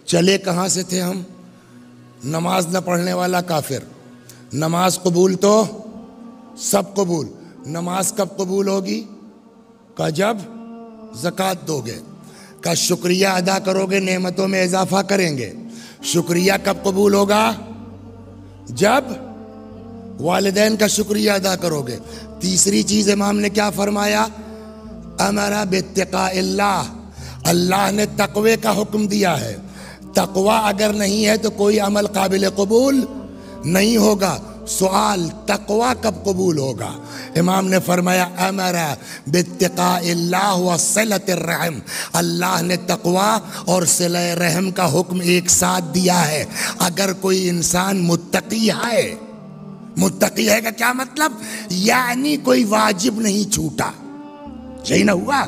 چلے کہاں سے تھے ہم؟ نماز نہ پڑھنے والا کافر، نماز قبول تو سب قبول، نماز کب قبول ہوگی؟ کہ جب زکوٰۃ دو گے، کا شکریہ ادا کرو گے، نعمتوں میں اضافہ کریں گے۔ شکریہ کب قبول ہوگا؟ جب والدین کا شکریہ ادا کرو گے۔ تیسری چیز امام نے کیا فرمایا؟ امر باتقاء اللہ، اللہ نے تقوی کا حکم دیا ہے۔ تقوی اگر نہیں ہے تو کوئی عمل قابل قبول نہیں ہوگا۔ سوال، تقوی کب قبول ہوگا؟ امام نے فرمایا امر باتقاء اللہ وصلۃ الرحم، اللہ نے تقوی اور صلہ رحم کا حکم ایک ساتھ دیا ہے۔ اگر کوئی انسان متقی ہے، متقی ہے کا کیا مطلب؟ یعنی کوئی واجب نہیں چھوٹا، یہی نہ ہوا؟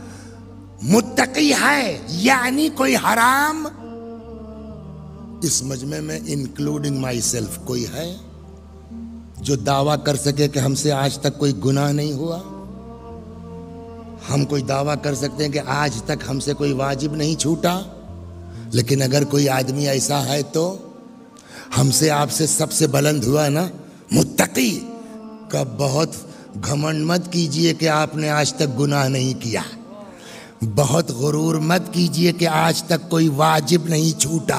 متقی ہے یعنی کوئی حرام، اس مجمع میں انکلوڈنگ مائی سیلف کوئی ہے جو دعویٰ کر سکے کہ ہم سے آج تک کوئی گناہ نہیں ہوا؟ ہم کوئی دعویٰ کر سکتے ہیں کہ آج تک ہم سے کوئی واجب نہیں چھوٹا، لیکن اگر کوئی آدمی ایسا ہے تو ہم سے آپ سے سب سے بلند ہوا نا متقی کا۔ بہت گھمنڈ مت کیجئے کہ آپ نے آج تک گناہ نہیں کیا، بہت غرور مت کیجئے کہ آج تک کوئی واجب نہیں چھوٹا۔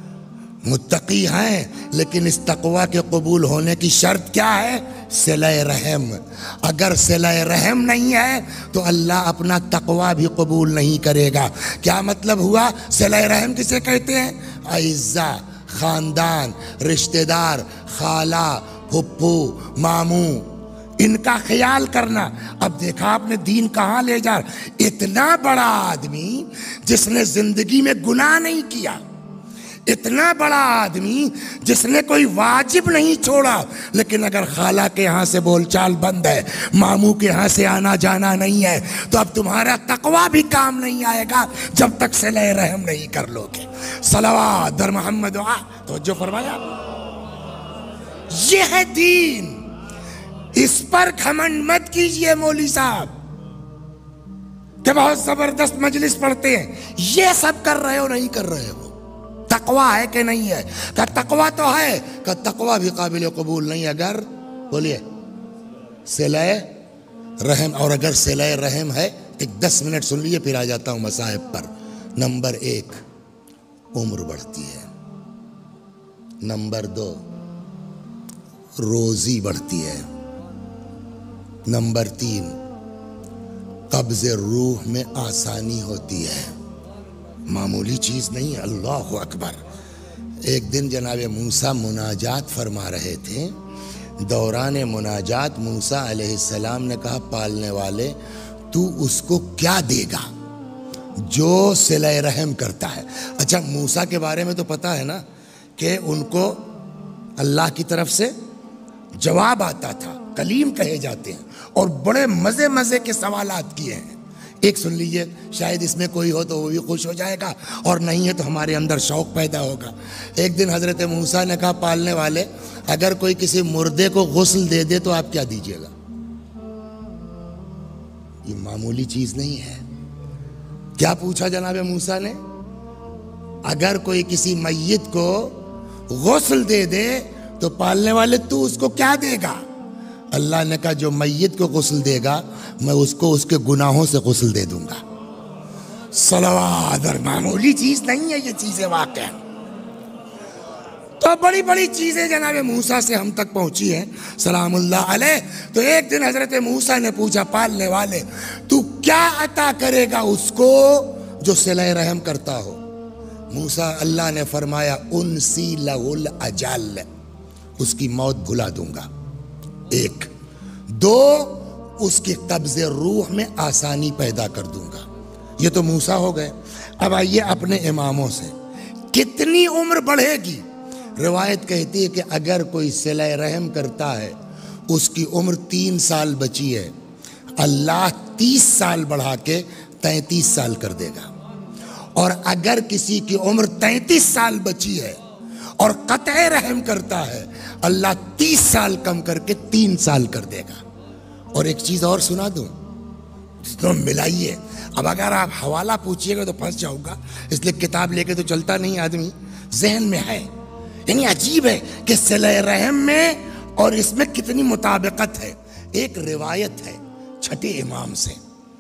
متقی ہیں، لیکن اس تقوی کے قبول ہونے کی شرط کیا ہے؟ صلہ رحم۔ اگر صلہ رحم نہیں ہے تو اللہ اپنا تقوی بھی قبول نہیں کرے گا۔ کیا مطلب ہوا؟ صلہ رحم کسے کہتے ہیں؟ اعزہ، خاندان، رشتہ دار، خالہ، پھپھو، ماموں، ان کا خیال کرنا۔ اب دیکھا آپ نے دین کہاں لے جا رہا۔ اتنا بڑا آدمی جس نے زندگی میں گناہ نہیں کیا، اتنا بڑا آدمی جس نے کوئی واجب نہیں چھوڑا، لیکن اگر خالہ کے ہاں سے بول چال بند ہے، ماموں کے ہاں سے آنا جانا نہیں ہے، تو اب تمہارا تقوی بھی کام نہیں آئے گا جب تک صلہ رحم نہیں کر لو گے۔ صلوات در محمد توجہ فرمایا۔ یہ ہے دین، اس پر گھمنڈ مت کیجئے مولوی صاحب کہ بہت زبردست مجلس پڑھتے ہیں، یہ سب کر رہے ہو نہیں کر رہے ہو۔ تقوی ہے کہ نہیں ہے؟ کہ تقوی تو ہے، کہ تقوی بھی قابل قبول نہیں اگر بولیے صلہ رحم۔ اور اگر صلہ رحم ہے، ایک 10 منٹ سن لیے پھر آ جاتا ہوں مصائب پر۔ نمبر 1، عمر بڑھتی ہے۔ نمبر 2، روزی بڑھتی ہے۔ نمبر 3، قبض روح میں آسانی ہوتی ہے۔ معمولی چیز نہیں، اللہ اکبر۔ ایک دن جناب موسیٰ مناجات فرما رہے تھے، دوران مناجات موسیٰ علیہ السلام نے کہا پالنے والے تو اس کو کیا دے گا جو صلہ رحم کرتا ہے؟ اچھا، موسیٰ کے بارے میں تو پتا ہے نا کہ ان کو اللہ کی طرف سے جواب آتا تھا، کلیم کہے جاتے ہیں، اور بڑے مزے مزے کے سوالات کیے ہیں۔ ایک سن لیجئے، شاید اس میں کوئی ہو تو وہ بھی خوش ہو جائے گا، اور نہیں ہے تو ہمارے اندر شوق پیدا ہوگا۔ ایک دن حضرت موسیٰ نے کہا پالنے والے اگر کوئی کسی مردے کو غسل دے دے تو آپ کیا دیجئے گا؟ یہ معمولی چیز نہیں ہے۔ کیا پوچھا جناب موسیٰ نے؟ اگر کوئی کسی میت کو غسل دے دے تو پالنے والے تو اس کو کیا دے گا؟ اللہ نے کہا جو میت کو غسل دے گا میں اس کو اس کے گناہوں سے غسل دے دوں گا۔ صلوات، معمولی چیز نہیں ہے یہ چیزیں واقع۔ تو بڑی بڑی چیزیں جناب موسیٰ سے ہم تک پہنچی ہیں سلام اللہ علیہ۔ تو ایک دن حضرت موسیٰ نے پوچھا پالنے والے تو کیا عطا کرے گا اس کو جو صلہ رحم کرتا ہو؟ موسیٰ، اللہ نے فرمایا انسی لہ الاجل، اس کی موت بھلا دوں گا۔ 1، 2، اس کی قبض روح میں آسانی پیدا کر دوں گا۔ یہ تو موسیٰ ہو گئے۔ اب آئیے اپنے اماموں سے، کتنی عمر بڑھے گی؟ روایت کہتی ہے کہ اگر کوئی صلہ رحم کرتا ہے اس کی عمر 3 سال بچی ہے، اللہ 30 سال بڑھا کے 33 سال کر دے گا۔ اور اگر کسی کی عمر 33 سال بچی ہے اور قطع رحم کرتا ہے، اللہ 30 سال کم کر کے 3 سال کر دے گا۔ اور ایک چیز اور سنا دوں، ملائیے، اب اگر آپ حوالہ پوچھیے گا تو پھنس جاؤ گا، اس لیے کتاب لے کے تو چلتا نہیں آدمی، ذہن میں ہے۔ یعنی عجیب ہے کہ صلہ رحم میں اور اس میں کتنی مطابقت ہے۔ ایک روایت ہے چھٹے امام سے،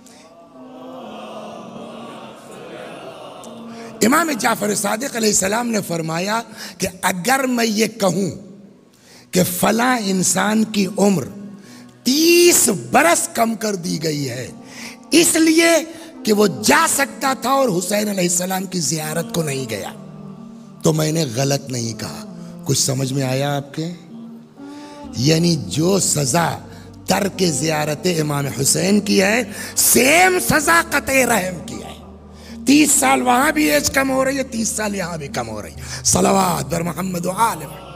امام جعفر صادق علیہ السلام نے فرمایا کہ اگر میں یہ کہوں کہ فلاں انسان کی عمر 30 برس کم کر دی گئی ہے اس لیے کہ وہ جا سکتا تھا اور حسین علیہ السلام کی زیارت کو نہیں گیا، تو میں نے غلط نہیں کہا۔ کچھ سمجھ میں آیا آپ کے؟ یعنی جو سزا ترک زیارت امام حسین کی ہے، سیم سزا قطع رحم کی ہے۔ 30 سال وہاں بھی ایج کم ہو رہی ہے، 30 سال یہاں بھی کم ہو رہی ہے۔ صلوات بر محمد و آل محمد۔